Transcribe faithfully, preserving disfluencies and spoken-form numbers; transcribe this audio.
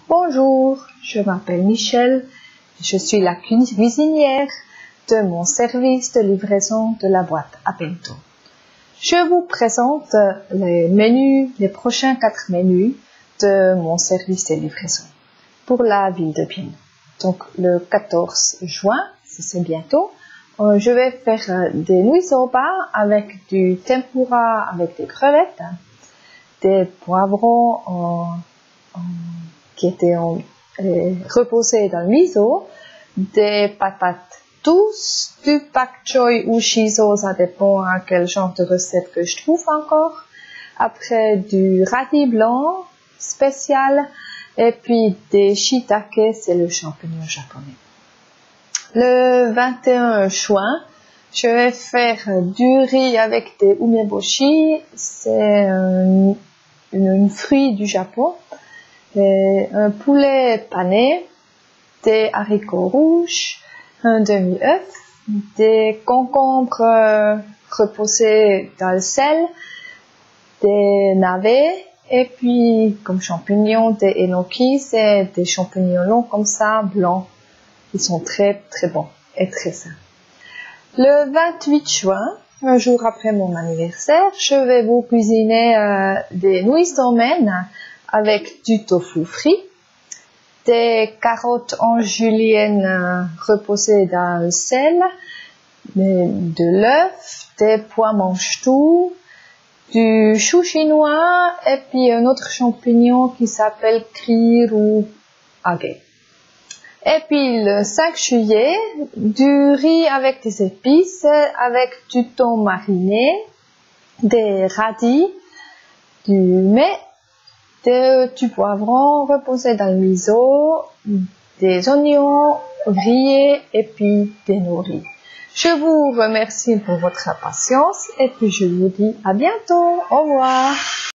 Bonjour, je m'appelle Michel, je suis la cuisinière de mon service de livraison de la boîte à bento. Je vous présente les menus, les prochains quatre menus de mon service de livraison pour la ville de Bienne. Donc le quatorze juin, c'est bientôt, euh, je vais faire euh, des nouilles soba avec du tempura avec des crevettes, des poivrons en, en, qui étaient en, euh, reposés dans le miso, des patates douces, du pak choy ou shiso, ça dépend à quel genre de recette que je trouve encore. Après du radis blanc spécial et puis des shiitake, c'est le champignon japonais. Le vingt et un juin, je vais faire du riz avec des umeboshi, c'est un, un fruit du Japon, et un poulet pané, des haricots rouges, un demi-œuf, des concombres reposés dans le sel, des navets, et puis comme champignons, des enoki, c'est des champignons longs comme ça, blancs. Ils sont très très bons et très sains. Le vingt-huit juin, un jour après mon anniversaire, je vais vous cuisiner euh, des nouilles somen avec du tofu frit, des carottes en julienne euh, reposées dans le sel, de l'œuf, des pois mange-tout, du chou chinois et puis un autre champignon qui s'appelle krir ou agé. Et puis le cinq juillet, du riz avec des épices, avec du thon mariné, des radis, du mai, de, du poivron reposé dans le miso, des oignons grillés et puis des nourris. Je vous remercie pour votre patience et puis je vous dis à bientôt. Au revoir.